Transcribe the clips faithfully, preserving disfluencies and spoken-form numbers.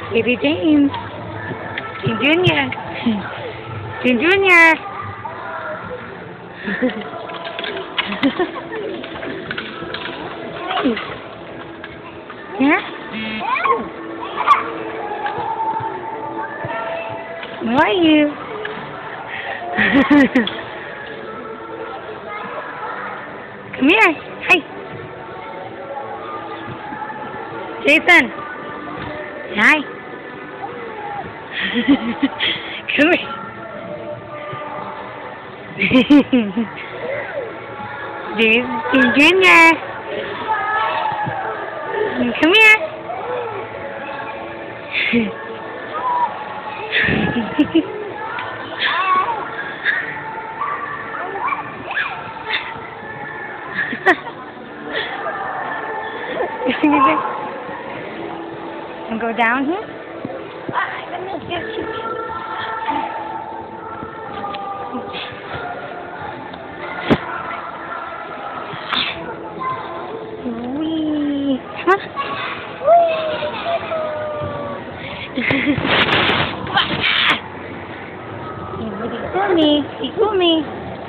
Baby James. James Junior James Junior Yeah? Where are you? Come here. Hi. Jason. Hi. Come here. Jason Junior Come here. And go down here. Wee. Huh? You fool me. You fool me.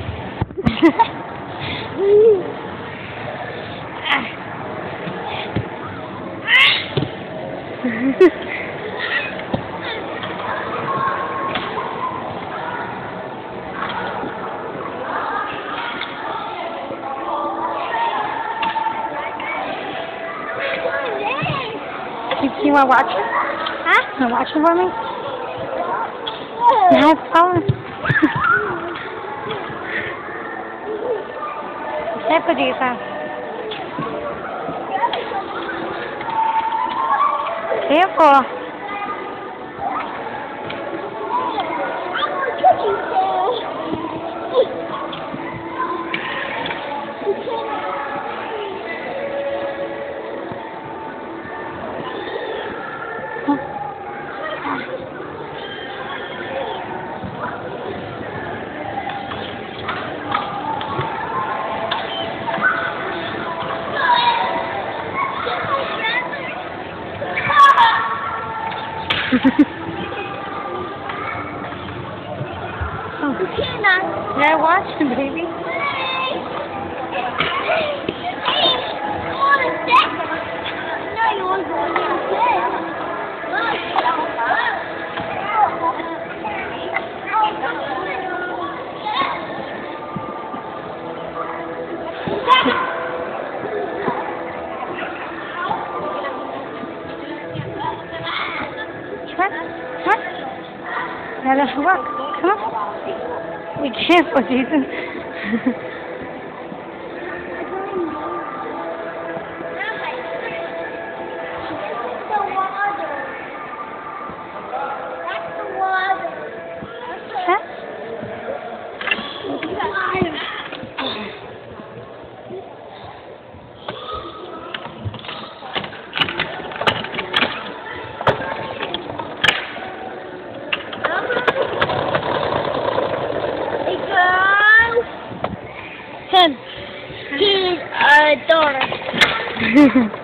You want to watch it? Huh? You want to watch it for me? No, it's fun. Say for Jason. Careful. Oh. Yeah, watch him, baby. What? What? Now let's walk. Come on. Be careful, Jason. Ten. To a daughter.